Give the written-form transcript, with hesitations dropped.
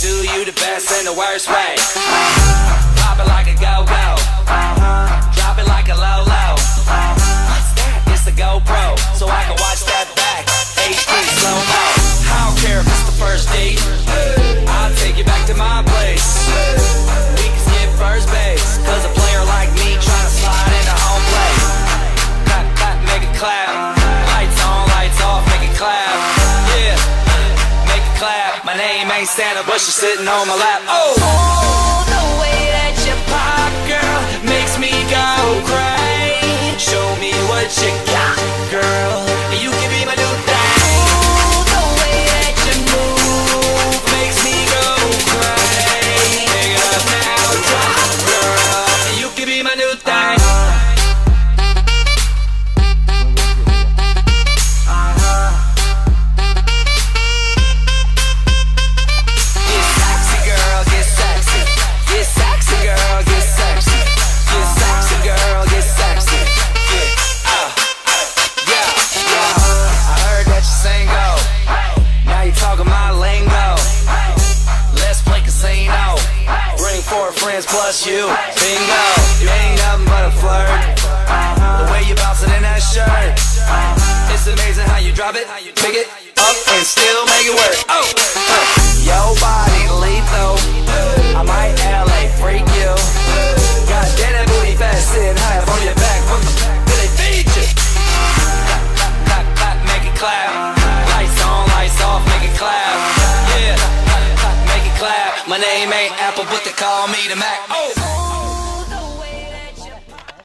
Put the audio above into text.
do you the best in the worst way. Pop it like a go-go, drop it like a low-low. It's the GoPro, so I can watch that back, HD slow-mo. I don't care if it's the first date, I'll take you back to my place. We can skip first base, cause a player like me trying to slide into home plate. Clap, clap, make it clap. Lights on, lights off, make it clap. Yeah, make it clap. My name ain't Santa, but you're sitting on my lap. Oh, the way that you pop, girl, makes me go crazy. Show me what you got, girl. You can be my new thing. Oh, the way that you move makes me go crazy. Pick up now, drop, girl. You can be my new thing. Plus you, bingo, you ain't nothing but a flirt. The way you bouncing in that shirt, it's amazing how you drop it, pick it up, and still make it work. Oh, your body lethal, I might LA freak you. God damn that booty fat, sitting high up on your back. What the fuck do they feed you? Clap, clap, clap, make it clap. Lights on, lights off, make it clap. Yeah, clap, clap, make it clap. My name ain't Apple, but they call me the Mac. Oh.